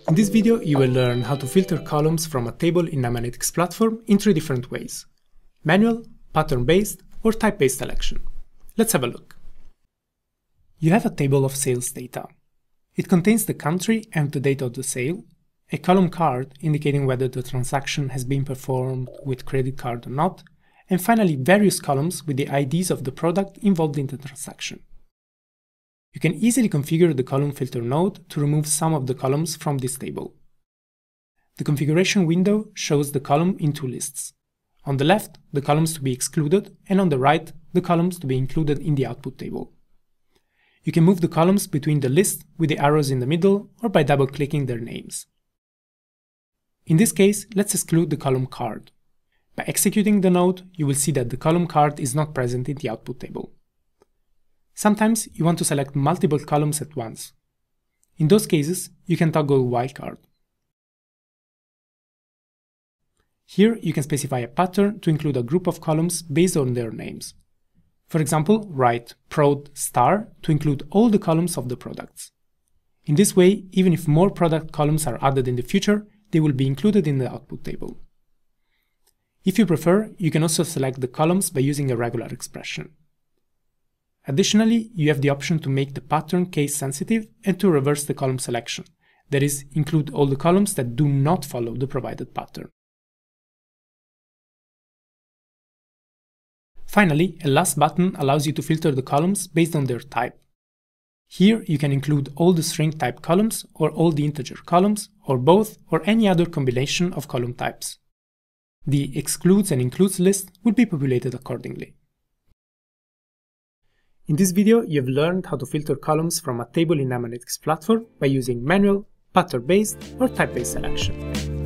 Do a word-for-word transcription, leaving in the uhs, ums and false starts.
In this video, you will learn how to filter columns from a table in KNIME Analytics Platform in three different ways: manual, pattern-based, or type-based selection. Let's have a look. You have a table of sales data. It contains the country and the date of the sale, a column card indicating whether the transaction has been performed with credit card or not, and finally various columns with the I Ds of the product involved in the transaction. You can easily configure the column filter node to remove some of the columns from this table. The configuration window shows the column in two lists. On the left, the columns to be excluded, and on the right, the columns to be included in the output table. You can move the columns between the lists with the arrows in the middle or by double-clicking their names. In this case, let's exclude the column card. By executing the node, you will see that the column card is not present in the output table. Sometimes you want to select multiple columns at once. In those cases, you can toggle wildcard. Here you can specify a pattern to include a group of columns based on their names. For example, write prod star to include all the columns of the products. In this way, even if more product columns are added in the future, they will be included in the output table. If you prefer, you can also select the columns by using a regular expression. Additionally, you have the option to make the pattern case sensitive and to reverse the column selection, that is, include all the columns that do not follow the provided pattern. Finally, a last button allows you to filter the columns based on their type. Here you can include all the string type columns or all the integer columns, or both, or any other combination of column types. The excludes and includes list will be populated accordingly. In this video, you have learned how to filter columns from a table in KNIME Analytics Platform by using manual, pattern-based, or type-based selection.